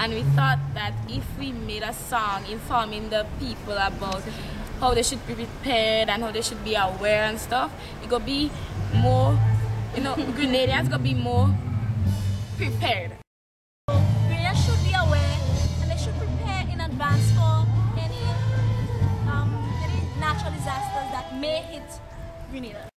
and we thought that if we made a song informing the people about how they should be prepared and how they should be aware and stuff, it could be more, you know, Grenadians gonna be more prepared. Grenadians should be aware and they should prepare in advance for any natural disasters that may hit Grenada.